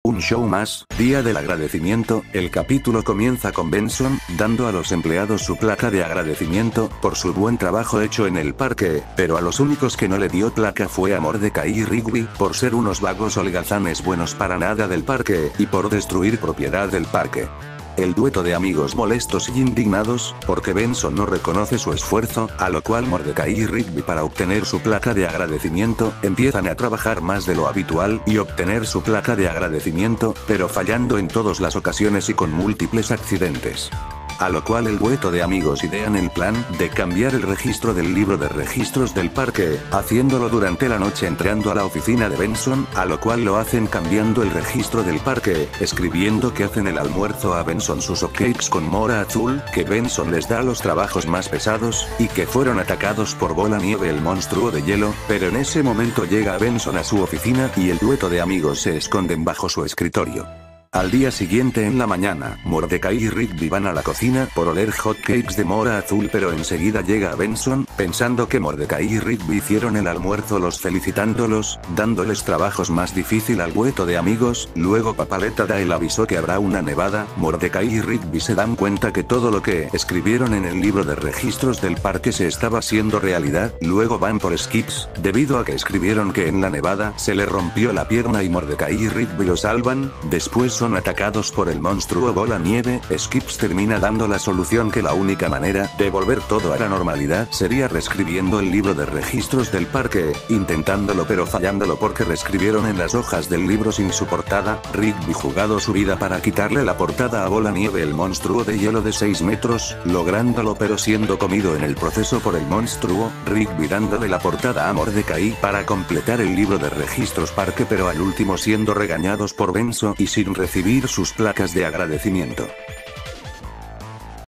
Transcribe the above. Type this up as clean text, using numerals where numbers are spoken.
Un show más, Día del Agradecimiento. El capítulo comienza con Benson, dando a los empleados su placa de agradecimiento, por su buen trabajo hecho en el parque, pero a los únicos que no le dio placa fue a Mordecai y Rigby, por ser unos vagos holgazanes buenos para nada del parque, y por destruir propiedad del parque. El dueto de amigos molestos y indignados, porque Benson no reconoce su esfuerzo, a lo cual Mordecai y Rigby para obtener su placa de agradecimiento, empiezan a trabajar más de lo habitual y obtener su placa de agradecimiento, pero fallando en todas las ocasiones y con múltiples accidentes. A lo cual el dueto de amigos idean el plan de cambiar el registro del libro de registros del parque, haciéndolo durante la noche entrando a la oficina de Benson, a lo cual lo hacen cambiando el registro del parque, escribiendo que hacen el almuerzo a Benson sus hotcakes con mora azul, que Benson les da los trabajos más pesados, y que fueron atacados por Bola Nieve el monstruo de hielo, pero en ese momento llega Benson a su oficina y el dueto de amigos se esconden bajo su escritorio. Al día siguiente en la mañana, Mordecai y Rigby van a la cocina por oler hotcakes de mora azul, pero enseguida llega Benson, pensando que Mordecai y Rigby hicieron el almuerzo, los felicitándolos, dándoles trabajos más difícil al dueto de amigos. Luego Papaleta da el aviso que habrá una nevada. Mordecai y Rigby se dan cuenta que todo lo que escribieron en el libro de registros del parque se estaba haciendo realidad. Luego van por Skips, debido a que escribieron que en la nevada se le rompió la pierna y Mordecai y Rigby lo salvan. Después son atacados por el monstruo Bola Nieve. Skips termina dando la solución que la única manera de volver todo a la normalidad sería reescribiendo el libro de registros del parque, intentándolo pero fallándolo porque reescribieron en las hojas del libro sin su portada. Rigby jugado su vida para quitarle la portada a Bola Nieve el monstruo de hielo de 6 metros, lográndolo pero siendo comido en el proceso por el monstruo. Rigby dándole la portada a Mordecai para completar el libro de registros parque, pero al último siendo regañados por Benson y sin recibir sus placas de agradecimiento.